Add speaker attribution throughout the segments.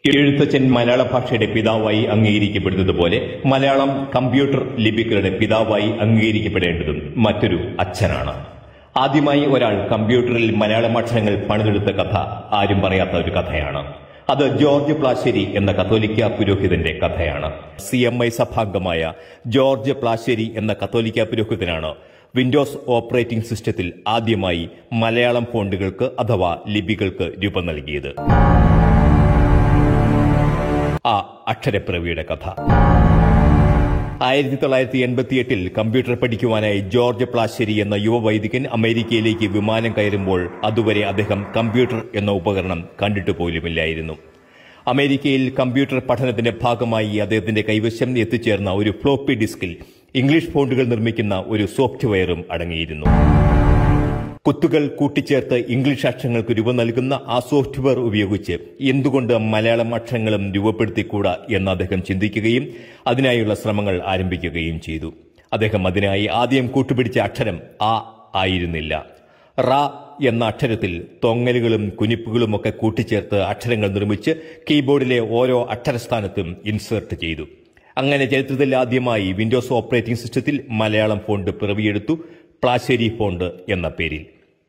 Speaker 1: എഴുത്തച്ഛൻ മലയാള ഭാഷയുടെ പിതാവായി അംഗീകരിക്കപ്പെടുന്നതുപോലെ മലയാളം കമ്പ്യൂട്ടർ ലിപികളുടെ പിതാവായി അംഗീകരിക്കപ്പെടേണ്ടതും മറ്റൊരു അച്ഛനാണ്. ആദ്യമായി ഒരാൾ കമ്പ്യൂട്ടറിൽ മലയാളം അക്ഷരങ്ങൾ പണിതെടുത്ത കഥ ആരും പറയാത്ത ഒരു കഥയാണ്. അത് ജോർജ് പ്ലാശ്ശേരി എന്ന കത്തോലിക്ക പുരോഹിതന്റെ കഥയാണ്. CMI സഭാംഗമായ ജോർജ് പ്ലാശ്ശേരി എന്ന കത്തോലിക്ക പുരോഹിതനാണ് വിൻഡോസ് ഓപ്പറേറ്റിംഗ് സിസ്റ്റത്തിൽ ആദ്യമായി മലയാളം ഫോണ്ടുകൾക്ക് അഥവാ ലിപികൾക്ക് രൂപം നൽകിയത്. ആ അക്ഷരപ്പിറവിയുടെ കഥ 1988 കമ്പ്യൂട്ടർ പഠിക്കുവാനായി ജോർജ് പ്ലാശ്ശേരി എന്ന യുവവൈദികൻ അമേരിക്കയിലേക്ക് വിമാനം കയറുമ്പോൾ അതുവരെ അദ്ദേഹം കമ്പ്യൂട്ടർ എന്ന ഉപകരണം കണ്ടിട്ട് പോലുമില്ലായിരുന്നു. അമേരിക്കയിൽ കമ്പ്യൂട്ടർ പഠനത്തിന്റെ ഭാഗമായി അദ്ദേഹത്തിന്റെ കൈവശം എത്തിച്ചേർന്ന ഒരു ഫ്ലോപ്പി ഡിസ്കിൽ ഇംഗ്ലീഷ് ഫോണ്ടുകൾ നിർമ്മിക്കുന്ന ഒരു സോഫ്റ്റ്വെയറും അടങ്ങിയിരുന്നു. കുത്തുകൾ കൂട്ടിച്ചേർത്ത് ഇംഗ്ലീഷ് അക്ഷരങ്ങൾക്ക് രൂപം നൽകുന്ന ആ സോഫ്റ്റ്വെയർ ഉപയോഗിച്ച് എന്തുകൊണ്ട് മലയാളം അക്ഷരങ്ങളും രൂപപ്പെടുത്തിക്കൂടാ എന്ന് അദ്ദേഹം ചിന്തിക്കുകയും അതിനായുള്ള ശ്രമങ്ങൾ ആരംഭിക്കുകയും ചെയ്തു. അദ്ദേഹം അതിനായി ആദ്യം കൂട്ടുപിടിച്ച അക്ഷരം ആ ആയിരുന്നില്ല. റ എന്ന അക്ഷരത്തിൽ തൊങ്ങലുകളും കുനിപ്പുകളുമൊക്കെ കൂട്ടിച്ചേർത്ത് അക്ഷരങ്ങൾ നിർമ്മിച്ച് കീബോർഡിലെ ഓരോ അക്ഷരസ്ഥാനത്തും ഇൻസേർട്ട് ചെയ്തു. അങ്ങനെ ചരിത്രത്തിൽ ആദ്യമായി വിൻഡോസ് ഓപ്പറേറ്റിംഗ് സിസ്റ്റത്തിൽ മലയാളം ഫോണ്ട് പിറവിയെടുത്തു, പ്ലാശ്ശേരി ഫോണ്ട് എന്ന പേരിൽ.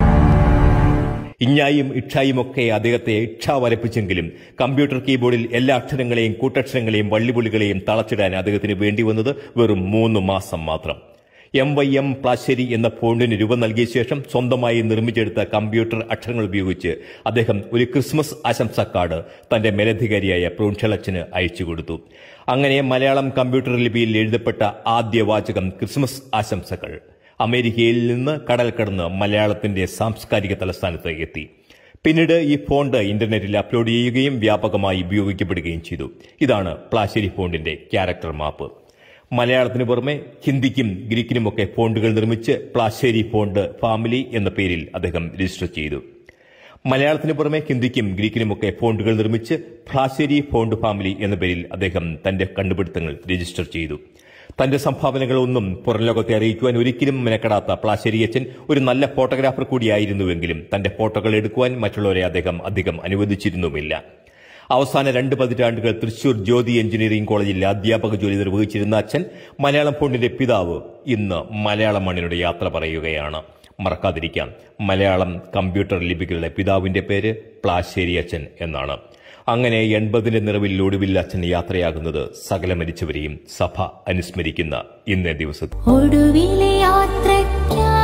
Speaker 1: ഇഞ്ഞായും ഇക്ഷായുമൊക്കെ അദ്ദേഹത്തെ ഇക്ഷ വരപ്പിച്ചെങ്കിലും കമ്പ്യൂട്ടർ കീബോർഡിൽ എല്ലാ അക്ഷരങ്ങളെയും കൂട്ടക്ഷരങ്ങളെയും വള്ളിപുള്ളികളെയും തളച്ചിടാൻ അദ്ദേഹത്തിന് വേണ്ടി വന്നത് വെറും 3 മാസം മാത്രം. MYM പ്ലാശ്ശേരി എന്ന ഫോണ്ടിന് രൂപം നൽകിയ ശേഷം സ്വന്തമായി നിർമ്മിച്ചെടുത്ത കമ്പ്യൂട്ടർ അക്ഷരങ്ങൾ ഉപയോഗിച്ച് അദ്ദേഹം ഒരു ക്രിസ്മസ് ആശംസാ കാർഡ് തന്റെ മേലധികാരിയായ പ്രൂൺഷളച്ചന് അയച്ചുകൊടുത്തു. അങ്ങനെ മലയാളം കമ്പ്യൂട്ടർ ലിപിയിൽ എഴുതപ്പെട്ട ആദ്യ വാചകം ക്രിസ്മസ് ആശംസകൾ അമേരിക്കയിൽ നിന്ന് കടൽ കടന്ന് മലയാളത്തിന്റെ സാംസ്കാരിക തലസ്ഥാനത്ത് എത്തി. പിന്നീട് ഈ ഫോണ്ട് ഇന്റർനെറ്റിൽ അപ്ലോഡ് ചെയ്യുകയും വ്യാപകമായി ഉപയോഗിക്കപ്പെടുകയും ചെയ്തു. ഇതാണ് പ്ലാശ്ശേരി ഫോണ്ടിന്റെ ക്യാരക്ടർ മാപ്പ്. മലയാളത്തിന് പുറമെ ഹിന്ദിക്കും ഗ്രീക്കിനുമൊക്കെ ഫോണ്ടുകൾ നിർമ്മിച്ച് പ്ലാശ്ശേരി ഫോണ്ട് ഫാമിലി എന്ന പേരിൽ അദ്ദേഹം രജിസ്റ്റർ ചെയ്തു. മലയാളത്തിന് പുറമെ ഹിന്ദിക്കും ഗ്രീക്കിനുമൊക്കെ ഫോണ്ടുകൾ നിർമ്മിച്ച് പ്ലാശ്ശേരി ഫോണ്ട് ഫാമിലി എന്ന പേരിൽ അദ്ദേഹം തന്റെ കണ്ടുപിടുത്തങ്ങൾ രജിസ്റ്റർ ചെയ്തു. തന്റെ സംഭാവനകളൊന്നും പുറംലോകത്തെ അറിയിക്കുവാൻ ഒരിക്കലും മെനക്കെടാത്ത പ്ലാശ്ശേരിയച്ചൻ ഒരു നല്ല ഫോട്ടോഗ്രാഫർ കൂടിയായിരുന്നുവെങ്കിലും തന്റെ ഫോട്ടോകൾ എടുക്കുവാൻ മറ്റുള്ളവരെ അദ്ദേഹം അധികം അനുവദിച്ചിരുന്നുമില്ല. അവസാന 2 പതിറ്റാണ്ടുകൾ തൃശൂർ ജ്യോതി എഞ്ചിനീയറിംഗ് കോളേജിൽ അധ്യാപക ജോലി നിർവഹിച്ചിരുന്ന അച്ഛൻ മലയാളം ഫോണ്ടിന്റെ പിതാവ് ഇന്ന് മലയാള മണ്ണിനോട് യാത്ര പറയുകയാണ്. മറക്കാതിരിക്കാം, മലയാളം കമ്പ്യൂട്ടർ ലിപികളുടെ പിതാവിന്റെ പേര് പ്ലാശ്ശേരി അച്ഛൻ എന്നാണ്. അങ്ങനെ 80ന്റെ നിറവിൽ ഒടുവിൽ അച്ഛൻ യാത്രയാകുന്നത് സകല മരിച്ചവരെയും സഭ അനുസ്മരിക്കുന്ന ഇന്നേ ദിവസത്തിൽ.